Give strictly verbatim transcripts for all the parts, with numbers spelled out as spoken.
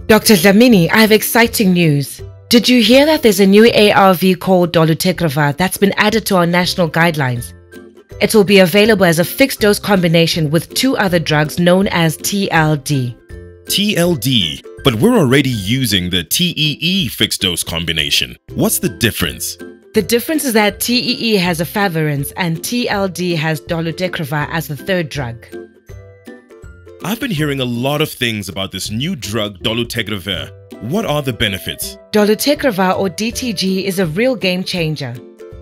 Doctor Dlamini, I have exciting news. Did you hear that there's a new A R V called Dolutegravir that's been added to our national guidelines? It will be available as a fixed-dose combination with two other drugs known as T L D. T L D? But we're already using the T E E fixed-dose combination. What's the difference? The difference is that T E E has Efavirenz and T L D has Dolutegravir as the third drug. I've been hearing a lot of things about this new drug Dolutegravir. What are the benefits? Dolutegravir, or D T G, is a real game changer.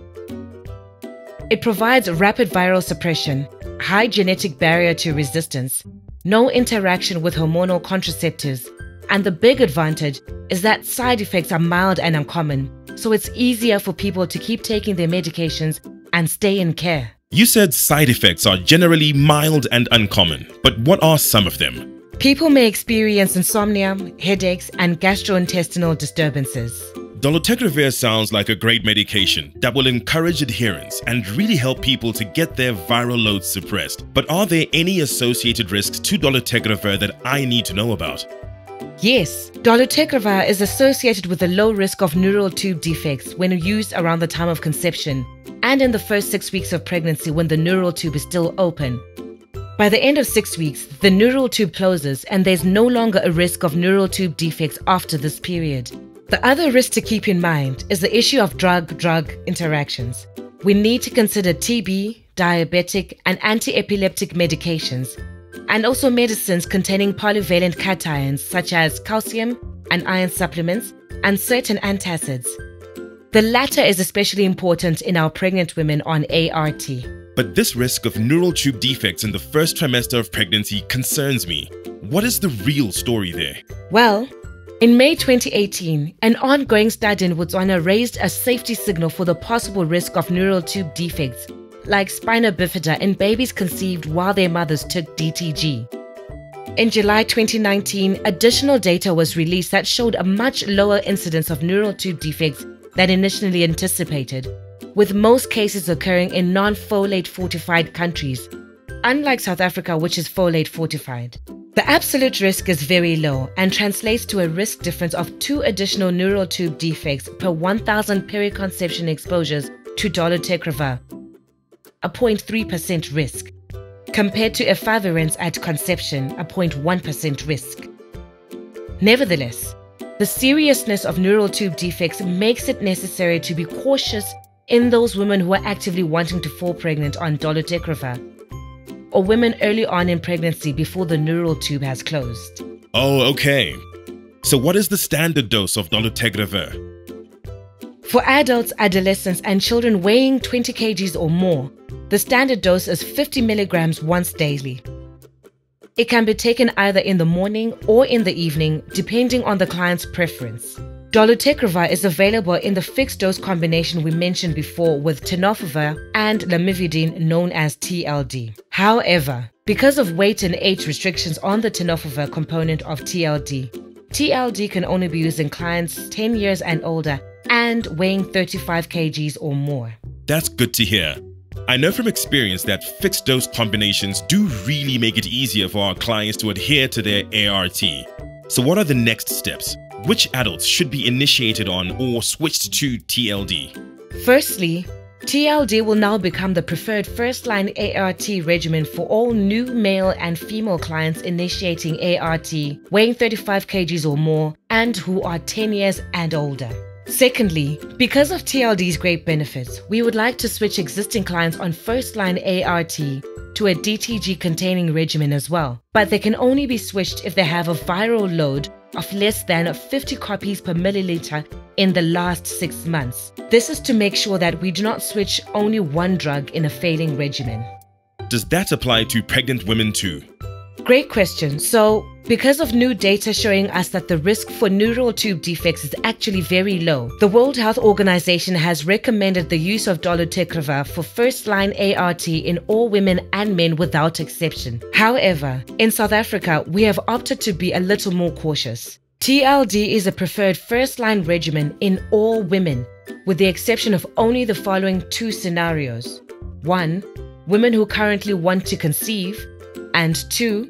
It provides rapid viral suppression, high genetic barrier to resistance, no interaction with hormonal contraceptives, and the big advantage is that side effects are mild and uncommon, so it's easier for people to keep taking their medications and stay in care. You said side effects are generally mild and uncommon, but what are some of them? People may experience insomnia, headaches, and gastrointestinal disturbances. Dolutegravir sounds like a great medication that will encourage adherence and really help people to get their viral loads suppressed. But are there any associated risks to Dolutegravir that I need to know about? Yes, Dolutegravir is associated with a low risk of neural tube defects when used around the time of conception and in the first six weeks of pregnancy when the neural tube is still open. By the end of six weeks, the neural tube closes and there's no longer a risk of neural tube defects after this period. The other risk to keep in mind is the issue of drug-drug interactions. We need to consider T B, diabetic, and anti-epileptic medications, and also medicines containing polyvalent cations such as calcium and iron supplements and certain antacids. The latter is especially important in our pregnant women on A R T. But this risk of neural tube defects in the first trimester of pregnancy concerns me. What is the real story there? Well, in May twenty eighteen, an ongoing study in Botswana raised a safety signal for the possible risk of neural tube defects like spina bifida in babies conceived while their mothers took D T G. In July twenty nineteen, additional data was released that showed a much lower incidence of neural tube defects than initially anticipated, with most cases occurring in non-folate fortified countries, unlike South Africa, which is folate fortified. The absolute risk is very low and translates to a risk difference of two additional neural tube defects per one thousand periconception exposures to Dolutegravir, a zero point three percent risk, compared to Efavirenz at conception, a zero point one percent risk. Nevertheless, the seriousness of neural tube defects makes it necessary to be cautious in those women who are actively wanting to fall pregnant on Dolutegravir, or women early on in pregnancy before the neural tube has closed. Oh, okay. So what is the standard dose of Dolutegravir? For adults, adolescents, and children weighing twenty kilograms or more, the standard dose is fifty milligrams once daily. It can be taken either in the morning or in the evening, depending on the client's preference. Dolutegravir is available in the fixed-dose combination we mentioned before with Tenofovir and Lamivudine, known as T L D. However, because of weight and age restrictions on the Tenofovir component of T L D, T L D can only be used in clients ten years and older and weighing thirty-five kilograms or more. That's good to hear. I know from experience that fixed-dose combinations do really make it easier for our clients to adhere to their A R T. So what are the next steps? Which adults should be initiated on or switched to T L D? Firstly, T L D will now become the preferred first-line A R T regimen for all new male and female clients initiating A R T, weighing thirty-five kilograms or more, and who are ten years and older. Secondly, because of T L D's great benefits, we would like to switch existing clients on first-line A R T to a D T G-containing regimen as well, but they can only be switched if they have a viral load of less than fifty copies per milliliter in the last six months. This is to make sure that we do not switch only one drug in a failing regimen. Does that apply to pregnant women too? Great question. So, because of new data showing us that the risk for neural tube defects is actually very low, the World Health Organization has recommended the use of Dolutegravir for first-line A R T in all women and men without exception. However, in South Africa, we have opted to be a little more cautious. T L D is a preferred first-line regimen in all women, with the exception of only the following two scenarios. One, women who currently want to conceive, and two,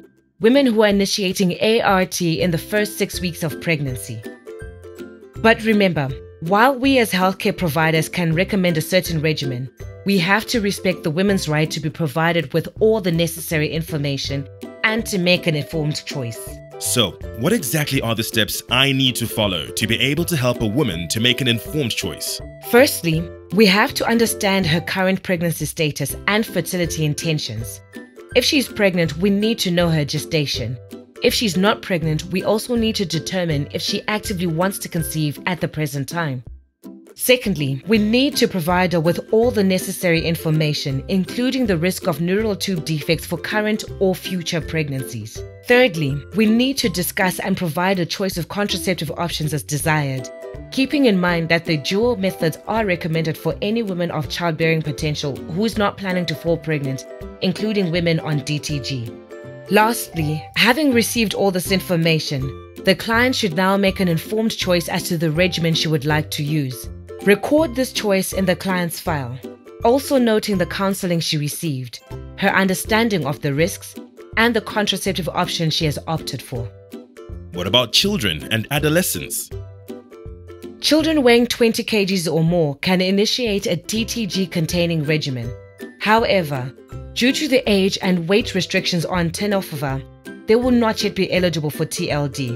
women who are initiating A R T in the first six weeks of pregnancy. But remember, while we as healthcare providers can recommend a certain regimen, we have to respect the women's right to be provided with all the necessary information and to make an informed choice. So, what exactly are the steps I need to follow to be able to help a woman to make an informed choice? Firstly, we have to understand her current pregnancy status and fertility intentions. If she's pregnant, we need to know her gestation. If she's not pregnant, we also need to determine if she actively wants to conceive at the present time. Secondly, we need to provide her with all the necessary information, including the risk of neural tube defects for current or future pregnancies. Thirdly, we need to discuss and provide a choice of contraceptive options as desired, keeping in mind that the dual methods are recommended for any woman of childbearing potential who's not planning to fall pregnant, including women on D T G. Lastly, having received all this information, the client should now make an informed choice as to the regimen she would like to use. Record this choice in the client's file, also noting the counseling she received, her understanding of the risks, and the contraceptive option she has opted for. What about children and adolescents? Children weighing twenty kilograms or more can initiate a D T G-containing regimen. However, due to the age and weight restrictions on Tenofovir, they will not yet be eligible for T L D.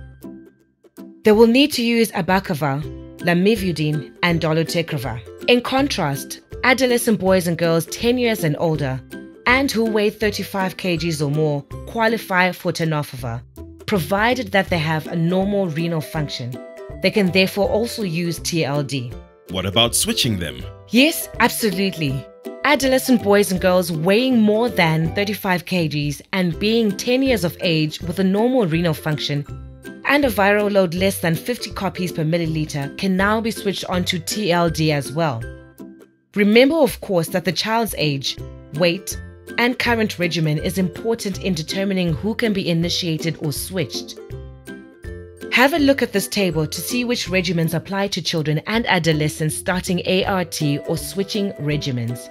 They will need to use Abacavir, Lamivudine, and Dolutegravir. In contrast, adolescent boys and girls ten years and older, and who weigh thirty-five kilograms or more, qualify for Tenofovir, provided that they have a normal renal function. They can therefore also use T L D. What about switching them? Yes, absolutely. Adolescent boys and girls weighing more than thirty-five kilograms and being ten years of age with a normal renal function and a viral load less than fifty copies per milliliter can now be switched onto T L D as well. Remember, of course, that the child's age, weight, and current regimen is important in determining who can be initiated or switched. Have a look at this table to see which regimens apply to children and adolescents starting A R T or switching regimens.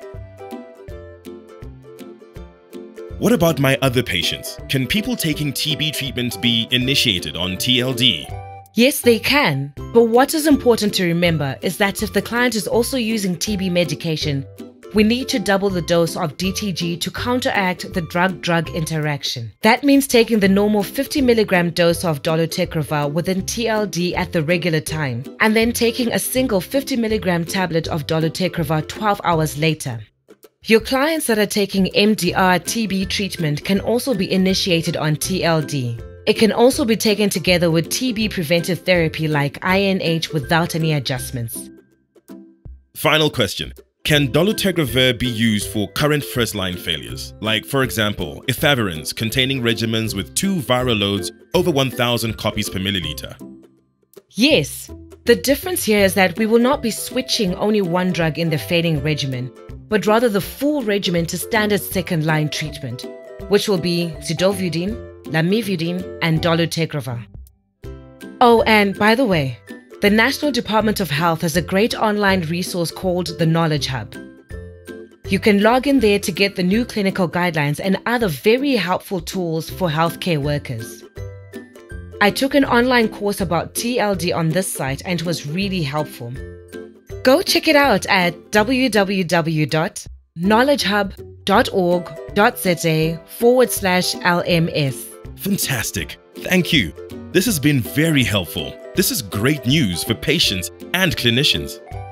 What about my other patients? Can people taking T B treatment be initiated on T L D? Yes, they can. But what is important to remember is that if the client is also using T B medication, we need to double the dose of D T G to counteract the drug-drug interaction. That means taking the normal fifty milligram dose of Dolutegravir within T L D at the regular time, and then taking a single fifty milligram tablet of Dolutegravir twelve hours later. Your clients that are taking M D R T B treatment can also be initiated on T L D. It can also be taken together with T B preventive therapy like I N H without any adjustments. Final question. Can Dolutegravir be used for current first-line failures? Like, for example, Efavirenz containing regimens with two viral loads over one thousand copies per milliliter. Yes. The difference here is that we will not be switching only one drug in the failing regimen, but rather the full regimen to standard second-line treatment, which will be Zidovudine, Lamivudine, and Dolutegravir. Oh, and by the way, the National Department of Health has a great online resource called the Knowledge Hub. You can log in there to get the new clinical guidelines and other very helpful tools for healthcare workers. I took an online course about T L D on this site and it was really helpful. Go check it out at w w w dot knowledge hub dot org dot z a forward slash L M S. Fantastic. Thank you. This has been very helpful. This is great news for patients and clinicians.